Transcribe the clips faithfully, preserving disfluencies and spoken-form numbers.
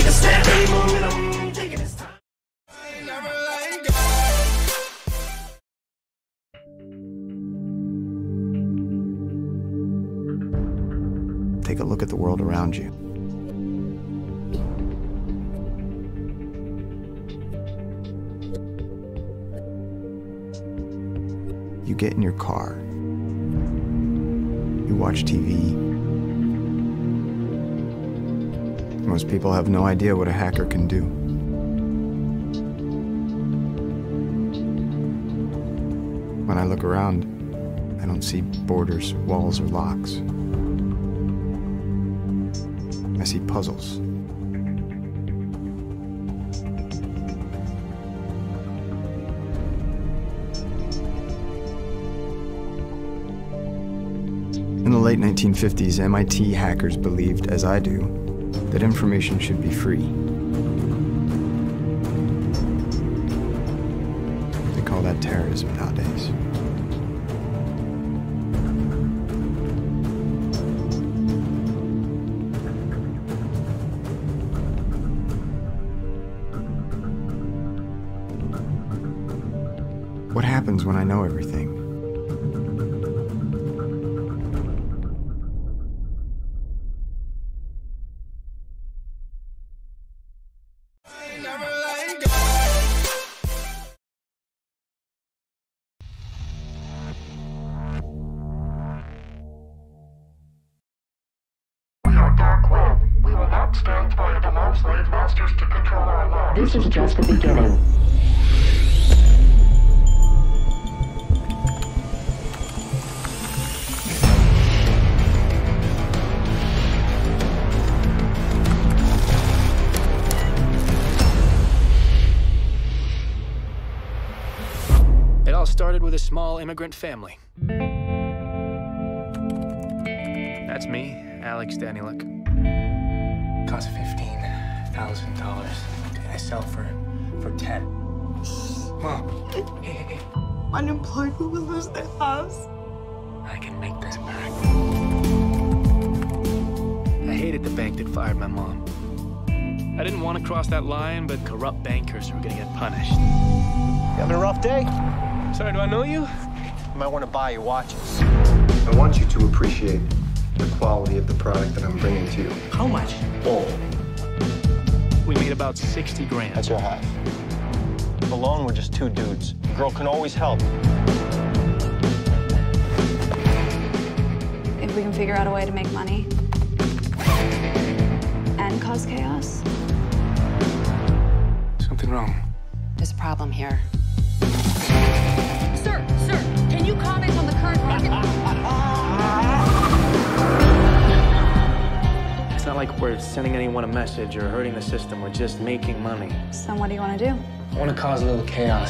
a step, keep momentum, taking its time. Take a look at the world around you. You get in your car. You watch T V. Most people have no idea what a hacker can do. When I look around, I don't see borders, walls, or locks. I see puzzles. In the late nineteen fifties, M I T hackers believed, as I do, that information should be free. They call that terrorism nowadays. What happens when I know everything? This is just the beginning. It all started with a small immigrant family. That's me, Alex Danieluk. Cost fifteen thousand dollars. I sell for for ten. Mom. Hey, hey, hey. Unemployed who will lose their house. I can make this back. I hated the bank that fired my mom. I didn't want to cross that line, but corrupt bankers were gonna get punished. You having a rough day? Sorry, do I know you? You might want to buy your watches. I want you to appreciate the quality of the product that I'm bringing to you. How much? All. We made about sixty grand. That's your half. Alone, we're just two dudes. A girl can always help. If we can figure out a way to make money and cause chaos. Something wrong. There's a problem here. Sir, sir, can you comment on the current market? It's not like we're sending anyone a message or hurting the system. We're just making money. So what do you want to do? I want to cause a little chaos.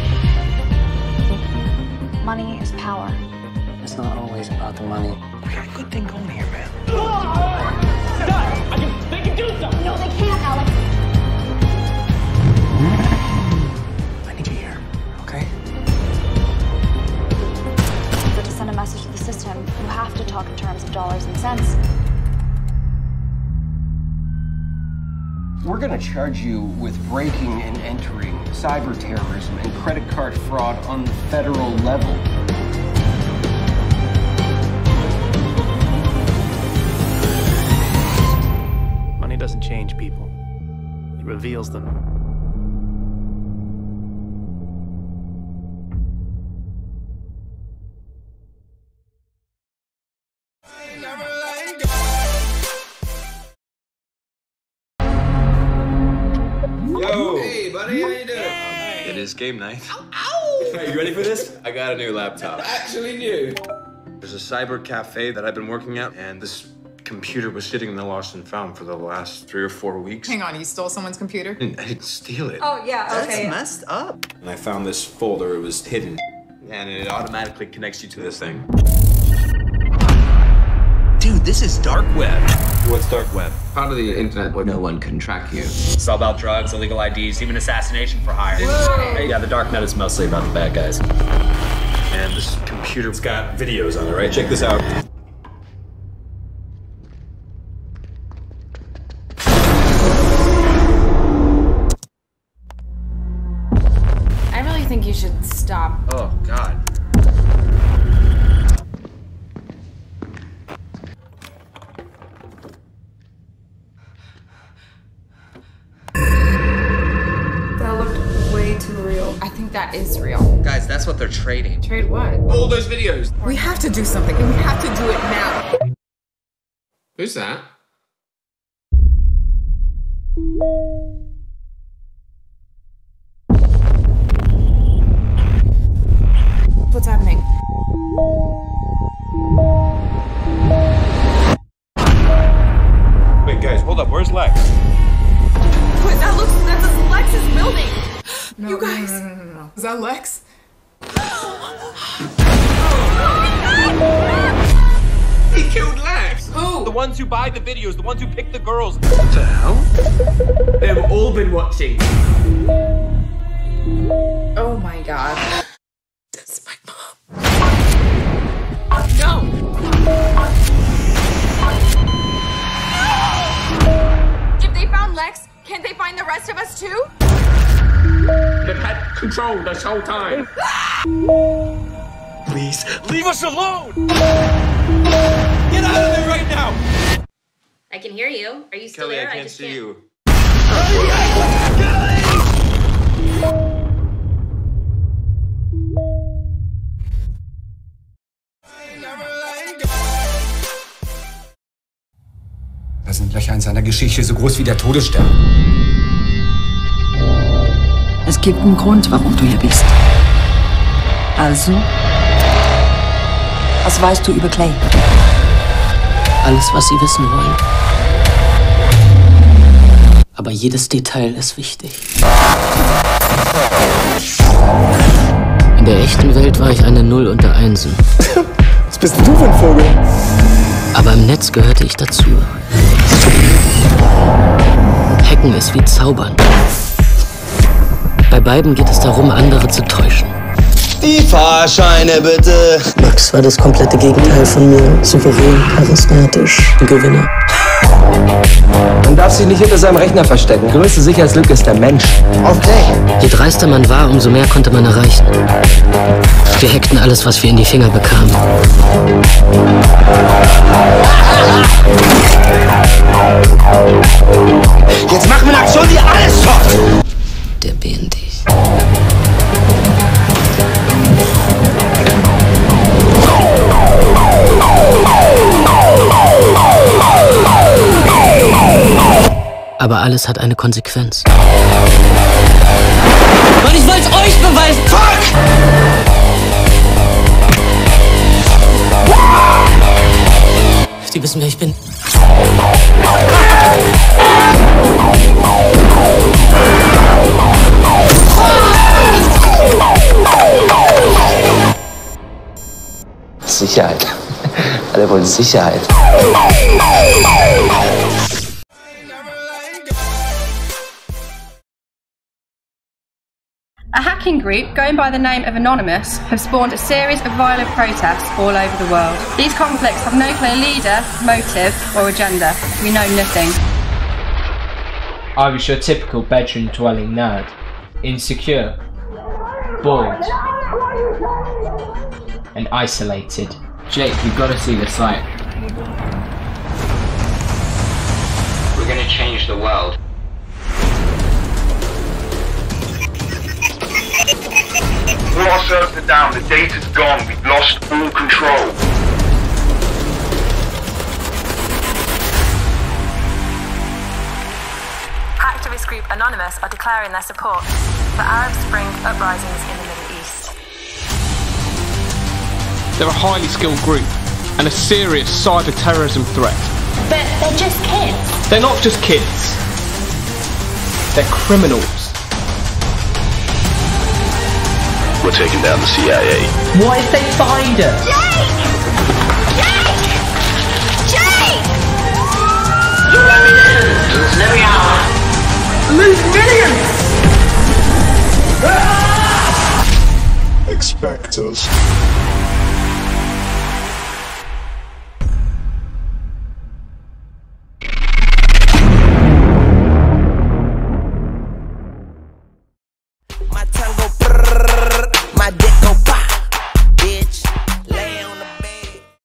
Money is power. It's not always about the money. We got a good thing going here, man. Stop! I can, they can do something! No, they can't, Alex. I need you here, okay? But to send a message to the system, you have to talk in terms of dollars and cents. We're going to charge you with breaking and entering, cyber terrorism, and credit card fraud on the federal level. Money doesn't change people. It reveals them. Yo! Hey, buddy, how you doing? It is game night. Ow! Ow! Are you ready for this? I got a new laptop. Actually new. There's a cyber cafe that I've been working at, and this computer was sitting in the lost and found for the last three or four weeks. Hang on, you stole someone's computer? I didn't, I didn't steal it. Oh, yeah, okay. That's messed up. And I found this folder, it was hidden. And it automatically connects you to this thing. Dude, this is dark web. What's dark web? Part of the internet where no one can track you. It's all about drugs, illegal I Ds, even assassination for hire. Hey, yeah, the dark net is mostly about the bad guys. And this computer's got videos on it, right? Check this out. That is real. Guys, that's what they're trading. Trade what? All those videos. We have to do something, and we have to do it now. Who's that? What's happening? Wait, guys, hold up. Where's Lex? Wait, that looks, that's Lex's building. No, you guys. No, no, no, no, no. Is that Lex? He killed Lex! Who? The ones who buy the videos, the ones who pick the girls. What the hell? They've all been watching. Oh my god. That's my mom. No! If they found Lex, can't they find the rest of us too? They've had control this whole time. Please, leave us alone! Get out of there right now! I can hear you. Are you still Kelly, there? I can't just see can't. you. Da sind Löcher in seiner Geschichte so groß wie der Todesstern. Es gibt einen Grund, warum du hier bist. Also, was weißt du über Clay? Alles, was Sie wissen wollen. Aber jedes Detail ist wichtig. In der echten Welt war ich eine Null unter Einsen. Was bist denn du für ein Vogel? Aber im Netz gehörte ich dazu. Hacken ist wie Zaubern. Bei beiden geht es darum, andere zu täuschen. Die Fahrscheine bitte. Max war das komplette Gegenteil von mir. Souverän, charismatisch, ein Gewinner. Man darf sich nicht hinter seinem Rechner verstecken. Größte Sicherheitslücke ist der Mensch. Okay. Je dreister man war, umso mehr konnte man erreichen. Wir hackten alles, was wir in die Finger bekamen. Jetzt machen wir eine Aktion, die alles schafft. Der B N D. Aber alles hat eine Konsequenz. Und ich wollte es euch beweisen! Fuck! Sie wissen, wer ich bin. Sicherheit. Alle wollen Sicherheit. A hacking group going by the name of Anonymous have spawned a series of violent protests all over the world. These conflicts have no clear leader, motive or agenda. We know nothing. I was your typical bedroom-dwelling nerd. Insecure, bored, and isolated. Jake, you've got to see the site. We're gonna change the world. All our servers are down, the data's gone, we've lost all control. Activist group Anonymous are declaring their support for Arab Spring uprisings in the Middle East. They're a highly skilled group and a serious cyber terrorism threat. But they're just kids. They're not just kids. They're criminals. We're taking down the C I A. What if they find us? Jake! Jake! Jake! You let me in! Let me out! Lose millions! Expect us.